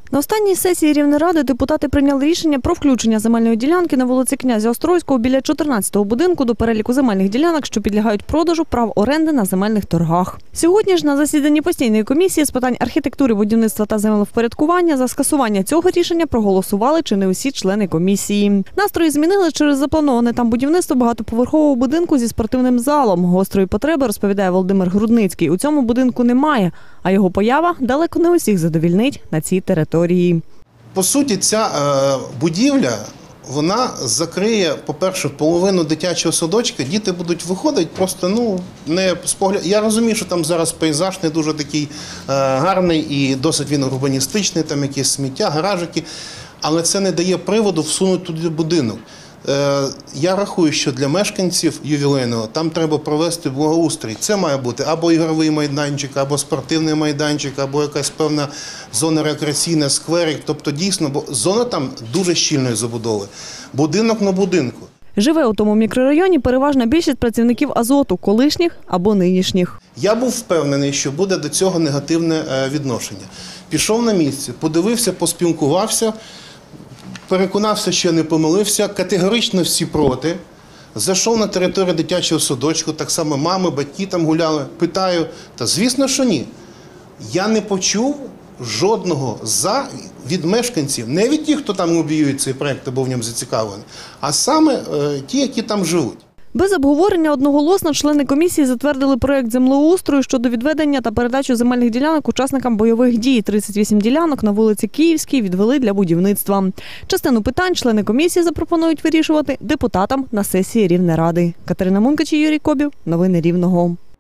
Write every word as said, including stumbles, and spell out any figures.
На останній сесії Рівнеради депутати прийняли рішення про включення земельної ділянки на вулиці Князя Острозького біля чотирнадцятого будинку до переліку земельних ділянок, що підлягають продажу прав оренди на земельних торгах. Сьогодні ж на засіданні постійної комісії з питань архітектури, будівництва та землевпорядкування за скасування цього рішення проголосували чи не усі члени комісії. Настрої змінили через заплановане там будівництво багатоповерхового будинку зі спортивним залом. Гострої потреби, розповідає Володимир Грудницький, у цьому будинку немає, а його поява далеко не усіх задовільнить на цій території. По суті, ця е, будівля, вона закриє, по-перше, половину дитячого садочка. Діти будуть виходити просто, ну, не спогляд. Я розумію, що там зараз пейзаж не дуже такий е, гарний і досить він урбаністичний, там якісь сміття, гаражики, але це не дає приводу всунути туди будинок. Я рахую, що для мешканців ювілейного там треба провести благоустрій. Це має бути або ігровий майданчик, або спортивний майданчик, або якась певна зона рекреаційна, скверик. Тобто дійсно, бо зона там дуже щільної забудови. Будинок на будинку. Живе у тому мікрорайоні переважна більшість працівників Азоту, колишніх або нинішніх. Я був впевнений, що буде до цього негативне відношення. Пішов на місце, подивився, поспілкувався, переконався, що я не помилився, категорично всі проти. Зайшов на територію дитячого садочку, так само мами, батьки там гуляли. Питаю, та звісно, що ні. Я не почув жодного «за» від мешканців, не від тих, хто там лобіює цей проєкт або в ньому зацікавлений, а саме е, ті, які там живуть. Без обговорення одноголосно члени комісії затвердили проєкт землеустрою щодо відведення та передачі земельних ділянок учасникам бойових дій. тридцять вісім ділянок на вулиці Київській відвели для будівництва. Частину питань члени комісії запропонують вирішувати депутатам на сесії Рівнеради. Катерина Мункач і Юрій Кобів. Новини Рівного.